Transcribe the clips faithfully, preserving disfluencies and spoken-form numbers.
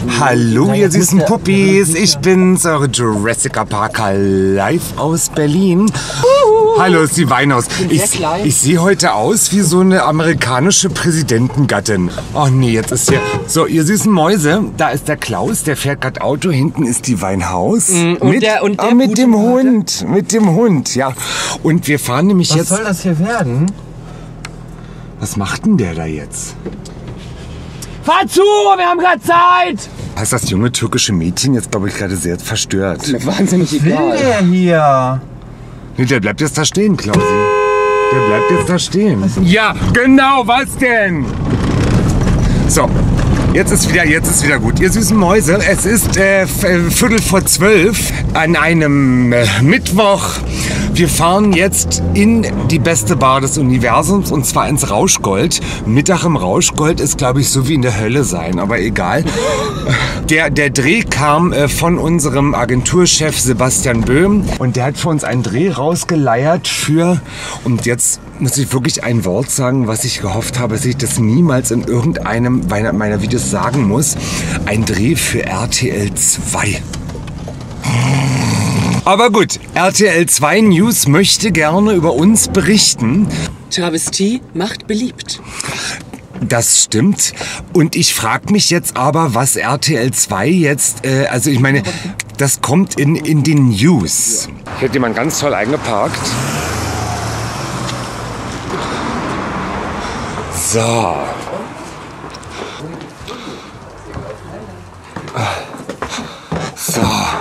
Hallo ihr süßen Puppis, ich bin's, eure Jurassic Parker live aus Berlin. Hallo, ist die Weinhaus. Ich, ich sehe heute aus wie so eine amerikanische Präsidentengattin. Oh nee, jetzt ist hier... So, ihr süßen Mäuse, da ist der Klaus, der fährt gerade Auto, hinten ist die Weinhaus. Mm, und mit der, und der ah, mit dem Hund, mit dem Hund, ja. Und wir fahren nämlich Was jetzt... Was soll das hier werden? Was macht denn der da jetzt? Fahr zu, wir haben gerade Zeit! Heißt das junge türkische Mädchen jetzt, glaube ich, gerade sehr verstört? Mir wahnsinnig egal. Was will der hier? Nee, der bleibt jetzt da stehen, Klausi. Der bleibt jetzt da stehen. Ja, genau, was denn? So, jetzt ist wieder, jetzt ist wieder gut. Ihr süßen Mäuse, es ist äh, Viertel vor zwölf an einem äh, Mittwoch. Wir fahren jetzt in die beste Bar des Universums und zwar ins Rauschgold. Mittag im Rauschgold ist, glaube ich, so wie in der Hölle sein, aber egal. Der, der Dreh kam äh, von unserem Agenturchef Sebastian Böhm und der hat für uns einen Dreh rausgeleiert für, und jetzt muss ich wirklich ein Wort sagen, was ich gehofft habe, dass ich das niemals in irgendeinem meiner, meiner Videos sagen muss, ein Dreh für R T L zwei. Aber gut, R T L zwei News möchte gerne über uns berichten. Travestie macht beliebt. Das stimmt. Und ich frage mich jetzt aber, was R T L zwei jetzt, äh, also ich meine, das kommt in, in den News. Hier hat jemand ganz toll eingeparkt. So. So.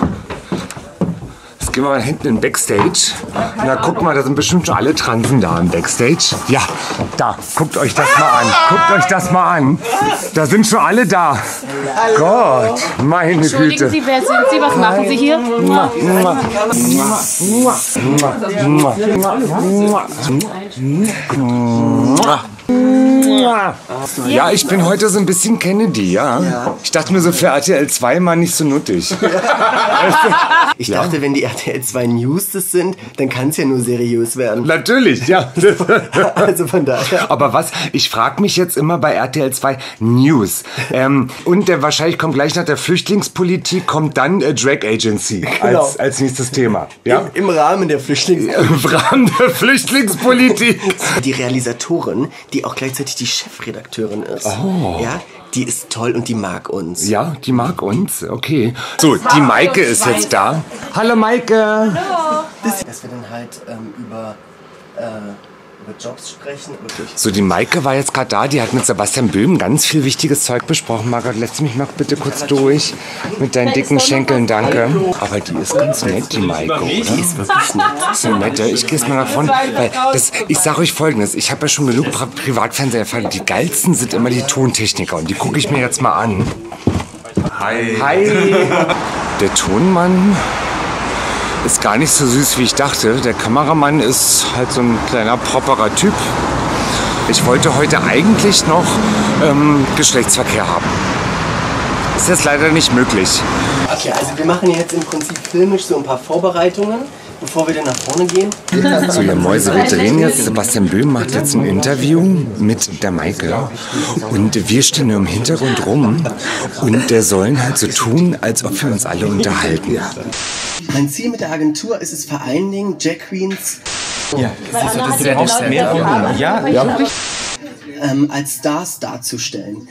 Jetzt gehen wir mal hinten in den Backstage. Na, guck mal, da sind bestimmt schon alle Transen da im Backstage. Ja, da, guckt euch das mal an. Guckt euch das mal an. Da sind schon alle da. Gott, meine Güte. Entschuldigen Sie, wer sind Sie? Was machen Sie hier? Ja, ich bin heute so ein bisschen Kennedy, ja. Ich dachte mir so für R T L zwei mal nicht so nuttig. Ich dachte, wenn die R T L zwei News das sind, dann kann es ja nur seriös werden. Natürlich, ja. Also von daher. Aber was, ich frage mich jetzt immer bei R T L zwei News. Ähm, und der, wahrscheinlich kommt gleich nach der Flüchtlingspolitik, kommt dann äh, Drag Agency Genau. als, als nächstes Thema. Ja? Im, Im Rahmen der Flüchtlingspolitik. Im Rahmen der Flüchtlingspolitik. Die Realisatorin, die auch gleichzeitig die Chefredakteurin ist, Oh. ja, die ist toll und die mag uns. Ja, die mag uns, okay. So, die Maike ist jetzt da. Hallo Maike. Hallo. Dass wir dann halt ähm, über, äh, über Jobs sprechen. So, die Maike war jetzt gerade da, die hat mit Sebastian Böhm ganz viel wichtiges Zeug besprochen. Margot, lässt mich mal bitte kurz durch mit deinen dicken Schenkeln, danke. Aber die ist ganz nett, die Maike, oder? Die ist wirklich nett. So nett, ich gehe jetzt mal davon, weil das, ich sage euch Folgendes, ich habe ja schon genug Pri Privatfernseher erfahren, die geilsten sind immer die Tontechniker und die gucke ich mir jetzt mal an. Hi. Hi. Der Tonmann ist gar nicht so süß, wie ich dachte. Der Kameramann ist halt so ein kleiner, properer Typ. Ich wollte heute eigentlich noch ähm, Geschlechtsverkehr haben. Ist jetzt leider nicht möglich. Okay, also wir machen jetzt im Prinzip filmisch so ein paar Vorbereitungen, bevor wir dann nach vorne gehen. So, ihr Mäuse, wir drehen jetzt. Sebastian Böhm macht jetzt ein Interview mit der Maike. Und wir stehen nur im Hintergrund rum. Und der sollen halt so tun, als ob wir uns alle unterhalten. Mein Ziel mit der Agentur ist es vor allen Dingen, Drag Queens Ja, das ist so, dass du brauchst mehr Volumen. Ja, ja. ähm, als Stars darzustellen.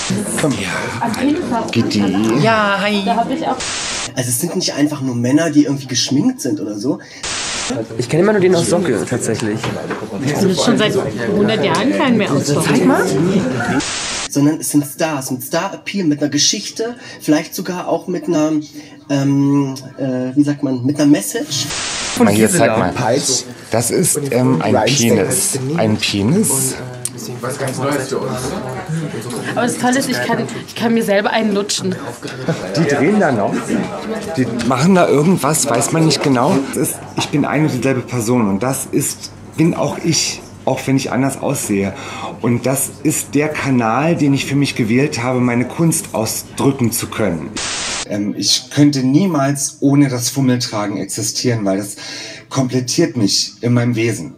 Geht die? Ja, hi. Also es sind nicht einfach nur Männer, die irgendwie geschminkt sind oder so, Ich kenne immer nur den aus Socke, tatsächlich. Das ist schon seit hundert Jahren kein mehr aus. Zeig mal. sondern es sind Stars mit Star-Appeal, mit einer Geschichte, vielleicht sogar auch mit einer, ähm, äh, wie sagt man, mit einer Message. Mal hier, zeig mal. Das ist ähm, ein Penis. Ein Penis. Was ganz Neues für uns. Aber das Tolle ist, ich kann, ich kann mir selber einen lutschen. Die drehen da noch. Die machen da irgendwas, weiß man nicht genau. Das ist, ich bin eine und dieselbe Person und das ist, bin auch ich, auch wenn ich anders aussehe. Und das ist der Kanal, den ich für mich gewählt habe, meine Kunst ausdrücken zu können. Ähm, ich könnte niemals ohne das Fummeltragen existieren, weil das komplettiert mich in meinem Wesen.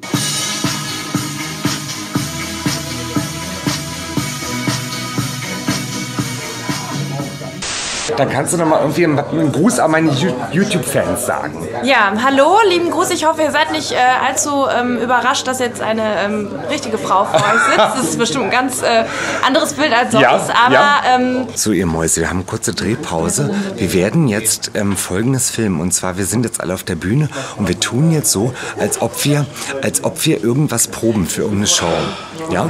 Dann kannst du noch mal irgendwie einen, einen Gruß an meine YouTube-Fans sagen. Ja, hallo, lieben Gruß. Ich hoffe, ihr seid nicht äh, allzu ähm, überrascht, dass jetzt eine ähm, richtige Frau vor euch sitzt. Das ist bestimmt ein ganz äh, anderes Bild als sonst. Ja, aber ja. Ähm, so, ihr Mäuse, wir haben eine kurze Drehpause. Wir werden jetzt ähm, Folgendes filmen. Und zwar, wir sind jetzt alle auf der Bühne und wir tun jetzt so, als ob wir, als ob wir irgendwas proben für irgendeine Show. Ja?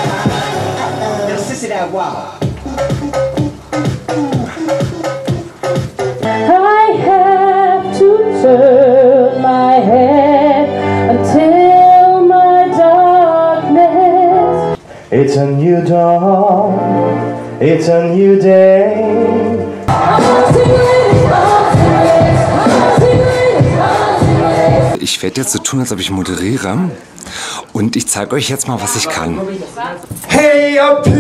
I have to turn my head until my darkness. It's a new dawn, it's a new day. Ich werde jetzt so tun, als ob ich moderiere. Und ich zeige euch jetzt mal, was ich kann. Hey, Applaus!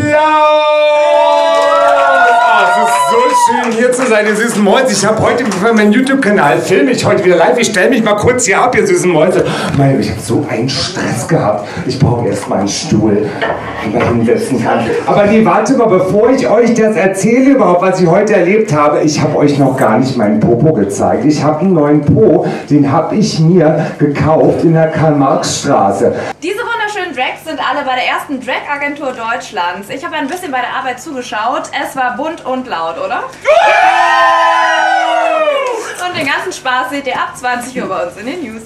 Oh, es ist so schön, hier zu sein, ihr süßen Mäuse. Ich habe heute für meinen YouTube-Kanal, filme ich heute wieder live. Ich stelle mich mal kurz hier ab, ihr süßen Mäuse. Meine, ich habe so einen Stress gehabt. Ich brauche erst mal einen Stuhl, wo man hinsetzen kann. Aber nee, warte mal, bevor ich euch das erzähle überhaupt, was ich heute erlebt habe. Ich habe euch noch gar nicht meinen Popo gezeigt. Ich habe einen neuen Po, den habe ich mir gekauft in der Karl-Marx-Straße. diese wunderschönen Drags sind alle bei der ersten Drag-Agentur Deutschlands. Ich habe ein bisschen bei der Arbeit zugeschaut. Es war bunt und laut, oder? Und den ganzen Spaß seht ihr ab zwanzig Uhr bei uns in den News.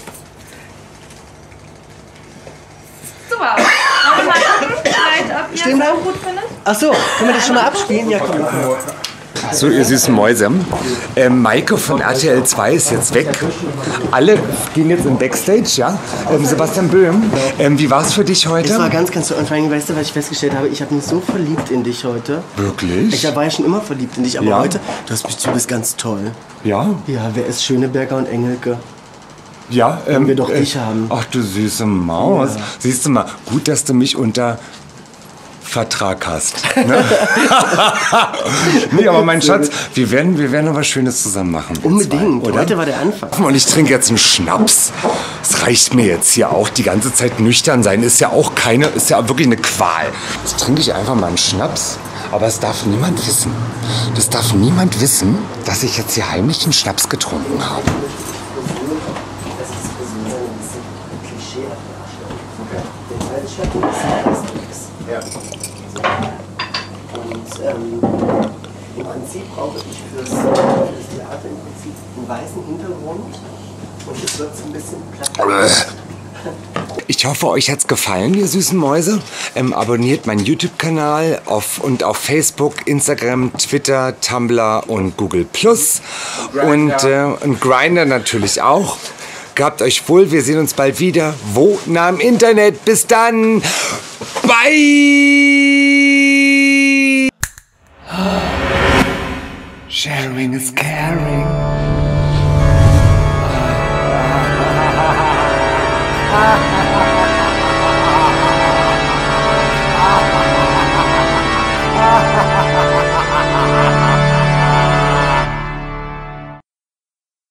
Super. Wollen wir mal gucken, vielleicht, ob ihr es auch gut findet? Achso, können wir das schon mal abspielen? Ja, komm. So, ihr süßen Mäuse. Ähm, Maike von R T L zwei ist jetzt weg. Alle gehen jetzt in Backstage, ja? Ähm, Sebastian Böhm, ähm, wie war es für dich heute? Es war ganz, ganz toll. Und vor allem, weißt du, was ich festgestellt habe? Ich habe mich so verliebt in dich heute. Wirklich? Ich war ja schon immer verliebt in dich, aber Ja. heute, du, hast mich, du bist ganz toll. Ja? Ja, wer ist Schöneberger und Engelke? Ja, ähm, wir doch äh, dich haben. Ach du süße Maus. Ja. Siehst du mal, gut, dass du mich unter Vertrag hast. Ne? Nee, aber mein Schatz, wir werden, wir werden noch was Schönes zusammen machen. wir Unbedingt. zwei, oder? Heute war der Anfang. Und ich trinke jetzt einen Schnaps. Das reicht mir jetzt hier auch. Die ganze Zeit nüchtern sein ist ja auch keine, ist ja wirklich eine Qual. Jetzt trinke ich einfach mal einen Schnaps. Aber es darf niemand wissen. Das darf niemand wissen, dass ich jetzt hier heimlich einen Schnaps getrunken habe. Und ähm, im Prinzip brauche ich fürs, für das Theater im Prinzip einen weißen Hintergrund und es wird so ein bisschen platt. Ich hoffe, euch hat's gefallen, ihr süßen Mäuse. Ähm, abonniert meinen YouTube-Kanal auf, und auf Facebook, Instagram, Twitter, Tumblr und Google Plus. Und, äh, und Grindr natürlich auch. Gehabt euch wohl, wir sehen uns bald wieder. Wo? Na, im Internet. Bis dann. Bye. Sharing is caring.